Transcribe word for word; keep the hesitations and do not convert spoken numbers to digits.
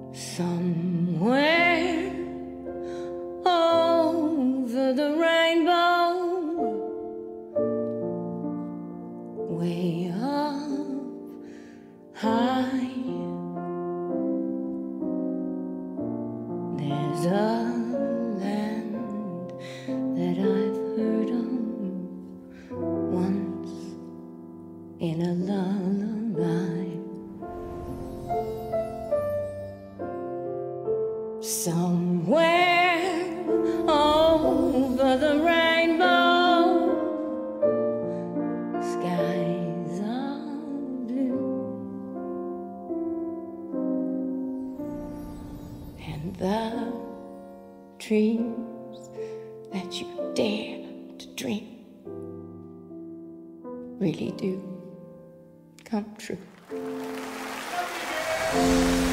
Somewhere over the rainbow, way up high, there's a land that I've heard of once in a lullaby. Somewhere over the rainbow, skies are blue, and the dreams that you dare to dream really do come true.